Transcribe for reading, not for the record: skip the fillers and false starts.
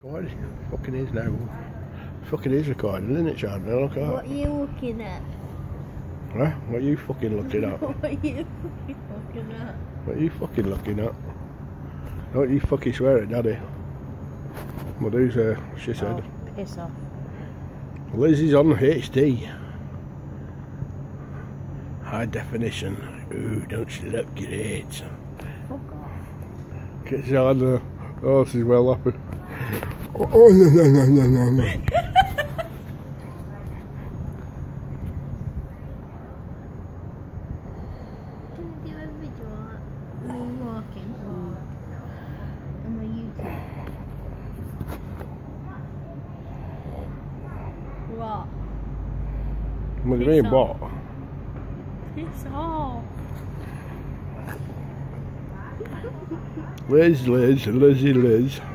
What? Fucking is now. Fucking is recording, isn't it, Chardonnay? Look at What are you looking at? Huh? What are you fucking looking at? What are you fucking looking at? What are you fucking looking at? Don't you fucking swear at Daddy. Well, who's she said? Oh, piss off. Liz is on HD. High definition. Ooh, don't sit up, great. Fuck off. Get Chardonnay. Oh, she's well happy. Oh, no. Can you do a video of me walking on my YouTube? What? What do you mean, what? Piss off. Liz, Lizzie, Liz.